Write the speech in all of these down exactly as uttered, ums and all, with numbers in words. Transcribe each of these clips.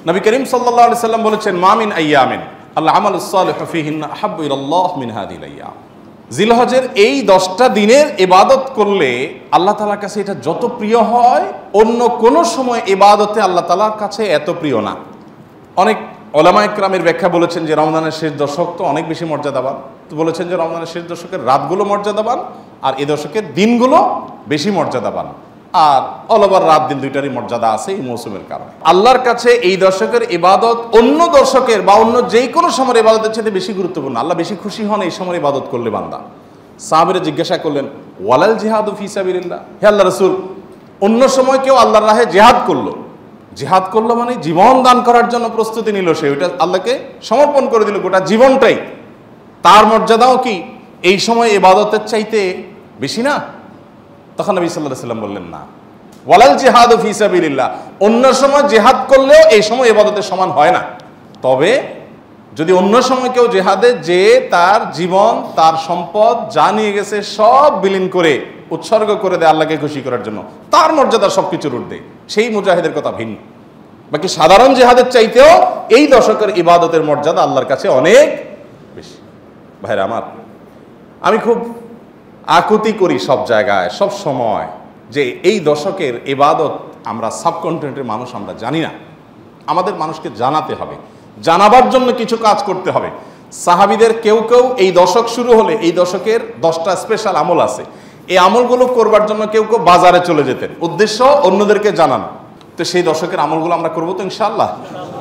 নবী করিম সাল্লাল্লাহু আলাইহি সাল্লাম বলেছেন, মা মিন আইয়ামিন আল আমালুস সালিহু ফীহিন্না আহাব্বু ইলাল্লাহ মিন হাযিহিল আইয়াম। জিলহজের এই দশটা দিনের ইবাদত করলে আল্লাহ তাআলার কাছে এটা যত প্রিয় হয়, অন্য কোনো সময় ইবাদতে আল্লাহ তাআলার কাছে এত প্রিয় না। অনেক উলামা ইকরামের ব্যাখ্যা বলেছেন যে রমজানের শেষ দশক তো অনেক বেশি মর্যাদাবান। তো বলেছেন যে রমজানের শেষ দশকের রাতগুলো মর্যাদাবান, আর এ দশকের দিনগুলো বেশি মর্যাদাবান। আর অল ওভার রাত দিন দুইটারই মর্যাদা আছে এই মৌসুমের কারণে। আল্লাহর কাছে এই দশকের ইবাদত অন্য দশকের বা অন্য যে কোনো সময়ের ইবাদতের চেয়ে বেশি গুরুত্বপূর্ণ। আল্লাহ বেশি খুশি হন এই সময় ইবাদত করলে বান্দা। সাহাবীরা জিজ্ঞাসা করলেন, ওয়ালাল জিহাদু ফি সাবিলিল্লাহ, হে আল্লাহ রাসূল, অন্য সময় কেউ আল্লাহর রাহে জিহাদ করলো, জিহাদ করলো মানে জীবন দান করার জন্য প্রস্তুতি নিল, সে ওইটা আল্লাহকে সমর্পণ করে দিল গোটা জীবনটাই, তার মর্যাদাও কি এই সময় ইবাদতের চাইতে বেশি না? তখন নবী সাল্লাল্লাহু আলাইহি ওয়াসাল্লাম বললেন, না, ওয়ালাল জিহাদু ফি সাবিলিল্লাহ, অন্য সময় জিহাদ করলেও এই সময় ইবাদতের সমান হয় না। তবে যদি অন্য সময় কেউ জিহাদে যে তার জীবন তার সম্পদ যা নিয়ে গেছে সব বিলীন করে উৎসর্গ করে দেয় আল্লাহকে খুশি করার জন্য, তার মর্যাদা সবকিছুর ঊর্ধ্বে, সেই মুজাহিদের কথা ভিন্ন। বাকি সাধারণ জিহাদের চাইতেও এই দশকের ইবাদতের মর্যাদা আল্লাহর কাছে অনেক বেশি। ভাইরা আমার, আমি খুব আকুতি করি সব জায়গায় সব সময় যে এই দশকের ইবাদত আমরা সাবকন্টিনেন্টের মানুষ আমরা জানি না। আমাদের মানুষকে জানাতে হবে, জানাবার জন্য কিছু কাজ করতে হবে। সাহাবীদের কেউ কেউ এই দশক শুরু হলে এই দশকের দশটা স্পেশাল আমল আছে, এই আমলগুলো করবার জন্য কেউ কেউ বাজারে চলে যেতেন, উদ্দেশ্য অন্যদেরকে জানানো। তো সেই দশকের আমলগুলো আমরা করবো তো ইনশাআল্লাহ।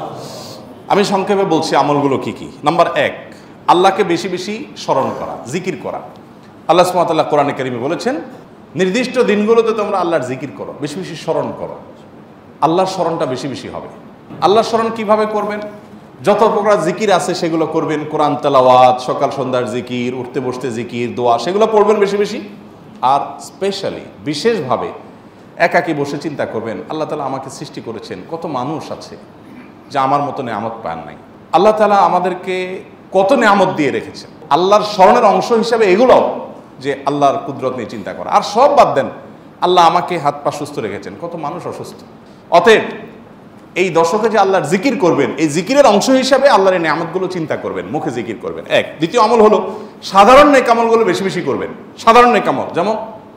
আমি সংক্ষেপে বলছি আমলগুলো কি কি। নাম্বার এক, আল্লাহকে বেশি বেশি স্মরণ করা, জিকির করা। আল্লাহ সুবহানাহু ওয়া তাআলা কোরআনে কারীমে বলেছেন, নির্দিষ্ট দিনগুলোতে তোমরা আল্লাহর জিকির করো, বেশি বেশি স্মরণ করো। আল্লাহর স্মরণটা বেশি বেশি হবে। আল্লাহর স্মরণ কিভাবে করবেন? যত প্রকার জিকির আছে সেগুলো করবেন, কোরআন তেলাওয়াত, সকাল সন্ধ্যার জিকির, উঠতে বসতে জিকির, দোয়া, সেগুলো পড়বেন বেশি বেশি। আর স্পেশালি বিশেষভাবে একাকী বসে চিন্তা করবেন, আল্লাহ তাআলা আমাকে সৃষ্টি করেছেন, কত মানুষ আছে যে আমার মতো নেয়ামত পান নাই, আল্লাহ তাআলা আমাদেরকে কত নেয়ামত দিয়ে রেখেছেন। আল্লাহর স্মরণের অংশ হিসাবে এগুলো যে আল্লাহর কুদরত নিয়ে চিন্তা করা। আর সব বাদ দেন, আল্লাহ আমাকে হাত পা সুস্থ রেখেছেন, কত মানুষ অসুস্থ। অতএব এই দশকে যে আল্লাহর জিকির করবেন, এই জিকিরের অংশ হিসাবে আল্লাহর এই নেয়ামতগুলো চিন্তা করবেন, মুখে জিকির করবেন। এক। দ্বিতীয় আমল হলো সাধারণ নেক আমলগুলো বেশি বেশি করবেন। সাধারণ নেক আমল যেমন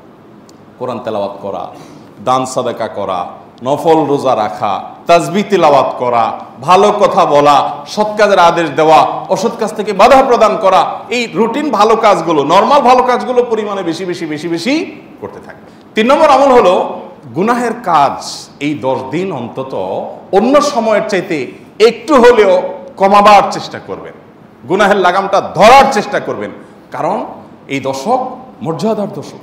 কোরআন তেলাওয়াত করা, দান সাদাকা করা, নফল রোজা রাখা, তাসবিহ তিলাওয়াত করা, ভালো কথা বলা, সৎ কাজের আদেশ দেওয়া, অসৎ কাজ থেকে বাধা প্রদান করা, এই রুটিন ভালো কাজগুলো, নর্মাল ভালো কাজগুলো পরিমাণে বেশি বেশি বেশি বেশি করতে থাকবে। তিন নম্বর আমল হলো গুনাহের কাজ এই দশ দিন অন্তত অন্য সময়ের চাইতে একটু হলেও কমাবার চেষ্টা করবেন, গুনাহের লাগামটা ধরার চেষ্টা করবেন। কারণ এই দশক মর্যাদার দশক,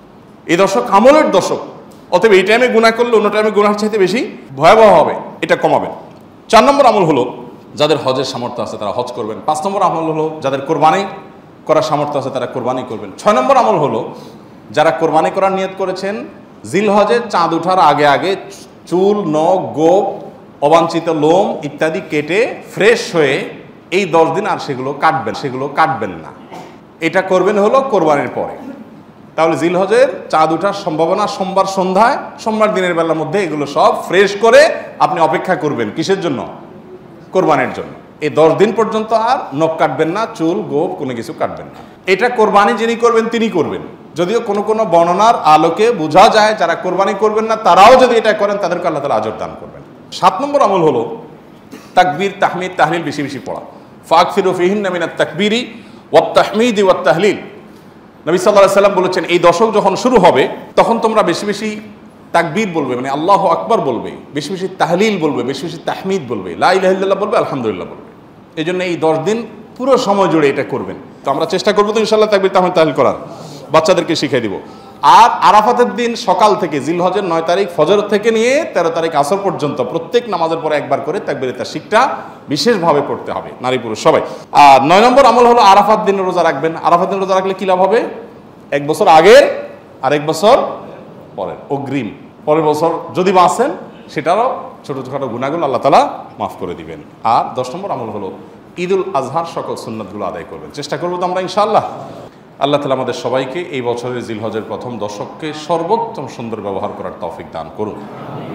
এই দশক আমলের দশক। অতএব এই টাইমে গুনাহ করলে অন্য টাইমে গুনাহের চাইতে বেশি ভয়াবহ হবে, এটা কমাবেন। চার নম্বর আমল হলো যাদের হজের সামর্থ্য আছে তারা হজ করবেন। পাঁচ নম্বর আমল হলো যাদের কোরবানি করার সামর্থ্য আছে তারা কোরবানি করবেন। ছয় নম্বর আমল হলো যারা কোরবানি করার নিয়ত করেছেন জিলহজের চাঁদ ওঠার আগে আগে চুল, নখ, গোপ, অবাঞ্ছিত লোম ইত্যাদি কেটে ফ্রেশ হয়ে এই দশ দিন আর সেগুলো কাটবেন সেগুলো কাটবেন না। এটা করবেন হলো কোরবানির পরে। তাহলে জিলহজের চাঁদ ওঠার সম্ভাবনা সোমবার সন্ধ্যায়, সোমবার দিনের বেলার মধ্যে এগুলো সব ফ্রেশ করে আপনি অপেক্ষা করবেন কিসের জন্য? কোরবানির জন্য। এই দশ দিন পর্যন্ত আর নখ কাটবেন না, চুল, গোপ কোনো কিছু কাটবেন না। এটা কোরবানি যিনি করবেন তিনি করবেন। যদিও কোনো কোনো বর্ণনার আলোকে বোঝা যায় যারা কোরবানি করবেন না তারাও যদি এটা করেন তাদেরকে আল্লাহ তাআলা আজর দান করবেন। সাত নম্বর আমল হলো তাকবীর, তাহমিদ, তাহলিল বেশি বেশি পড়া। ফাকফিরু ফিহিন্না মিনাত তাকবীরি ওয়াত তাহমিদি ওয়াত তাহলিল। নবী সাল্লাল্লাহু আলাইহি ওয়াসাল্লাম বলেছেন এই দশক যখন শুরু হবে তখন তোমরা বেশি বেশি তাকবীর বলবে, মানে আল্লাহু আকবার বলবে, বেশি বেশি তাহলিল বলবে, বেশি বেশি তাহমিদ বলবে, লা ইলাহা ইল্লাল্লাহ বলবে, আলহামদুলিল্লাহ বলবে। এই জন্য এই দশ দিন পুরো সময় জুড়ে এটা করবেন। তো আমরা চেষ্টা করবো তো ইনশাআল্লাহ তাকবীর, তাহমিদ, তাহলিল করার, বাচ্চাদেরকে শিখিয়ে দিব। আর আরাফাতের দিন সকাল থেকে জিলহজের নয় তারিখ ফজর থেকে নিয়ে তেরো তারিখ আসর পর্যন্ত প্রত্যেক নামাজের পরে একবার করে তাকবীরে তাশরিকটা বিশেষভাবে পড়তে হবে, নারী পুরুষ সবাই। আর নয় নম্বর আমল হলো আরাফাত দিন রোজা রাখবেন। আরাফাত দিন রোজা রাখলে কি লাভ হবে? এক বছর আগের আর এক বছর পরের অগ্রিম, পরের বছর যদি বাঁচেন সেটারও ছোটো ছোটো গুনাহগুলো আল্লাহ তাআলা মাফ করে দিবেন। আর দশ নম্বর আমল হলো ঈদুল আজহার সকল সুন্নাতগুলো আদায় করবেন। চেষ্টা করবো তো আমরা ইনশাআল্লাহ। আল্লাহ তাআলা আমাদের সবাইকে এই বছরের জিলহজের প্রথম দশককে সর্বোত্তম সুন্দর ব্যবহার করার তৌফিক দান করুন।